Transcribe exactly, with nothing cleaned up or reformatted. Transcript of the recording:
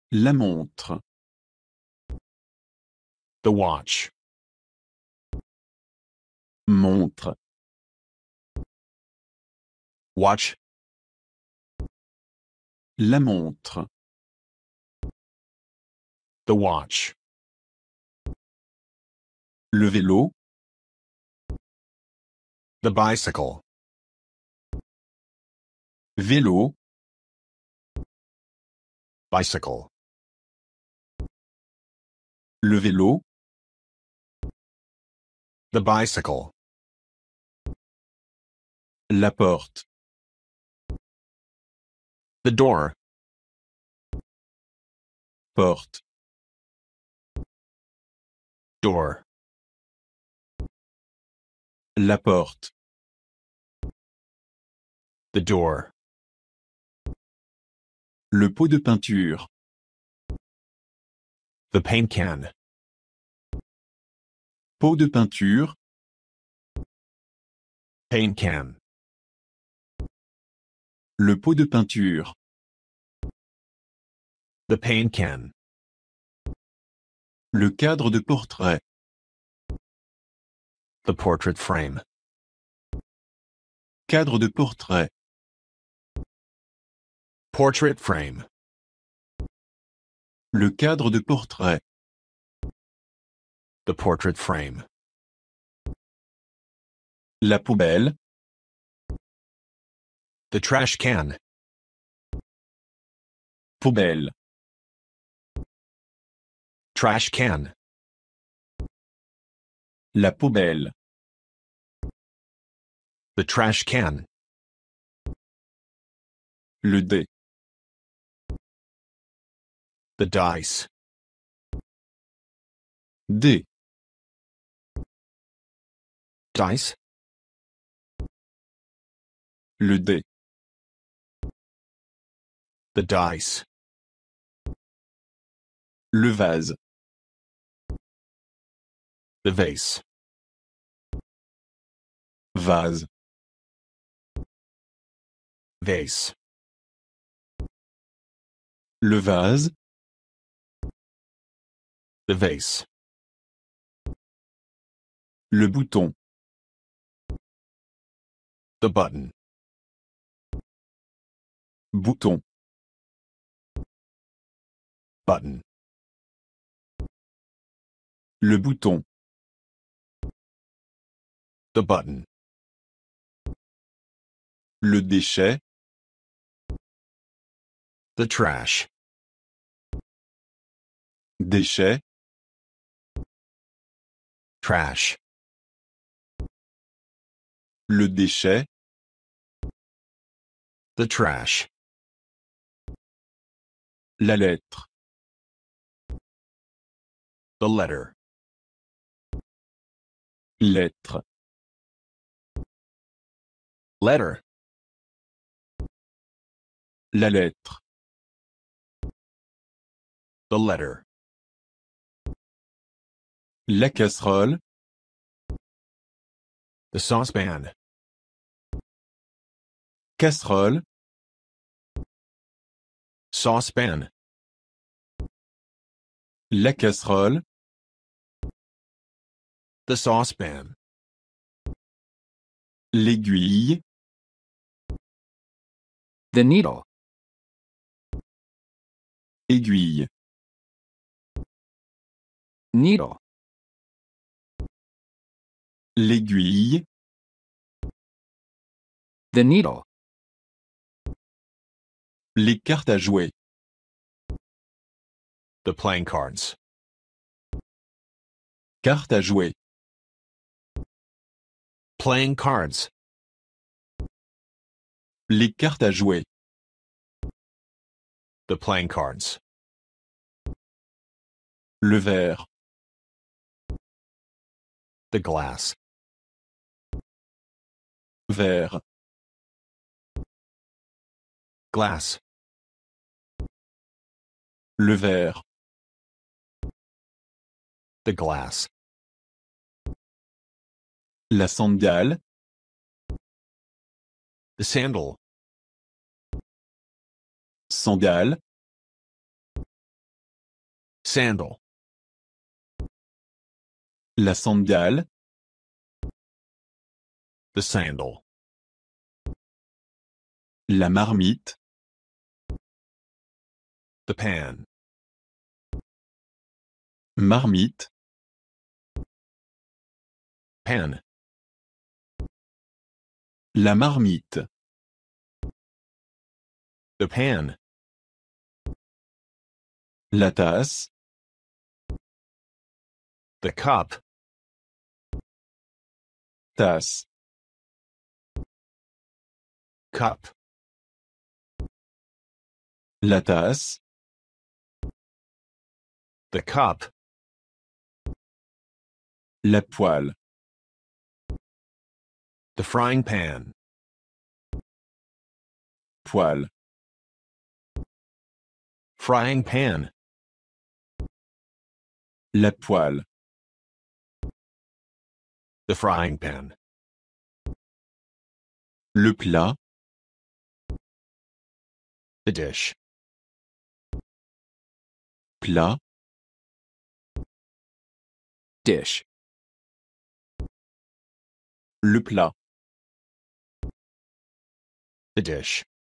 La montre. The watch. Montre. Watch. La montre. The watch. Le vélo. The bicycle. Vélo. Bicycle. Le vélo. The bicycle. La porte. The door. Porte. Door. La porte. The door. Le pot de peinture. The paint can. Pot de peinture. Paint can. Le pot de peinture. The paint can. Le cadre de portrait. The portrait frame. Cadre de portrait. Portrait frame. Le cadre de portrait. The portrait frame. La poubelle. The trash can. Poubelle. Trash can. La poubelle. The trash can. Le dé. The dice. Dé. Dice. Le dé. The dice. Le vase. The vase. Vase. Vase. Le vase. The vase. Le bouton. The button. Bouton. Button. Le bouton. The button. Le déchet. The trash. Déchet. Trash. Le déchet. The trash. La lettre. The letter. Lettre. Letter. La lettre. The letter. La casserole. The saucepan. Casserole. Saucepan. La casserole. The saucepan. L'aiguille. The needle. Aiguille. Needle. L'aiguille. The needle. Les cartes à jouer. The playing cards. Cartes à jouer. Playing cards. Les cartes à jouer. The playing cards. Le verre. The glass. Verre. Glass. Le verre. The glass. La sandale. The sandal. Sandale. sandal, la sandale, the sandal, la marmite, the pan, marmite, pan, la marmite, the pan, la tasse, the cup, tasse, cup, la tasse, the cup, la poêle, the frying pan, poêle, frying pan, la poêle, the frying pan, le plat, the dish, plat, dish, le plat, the dish.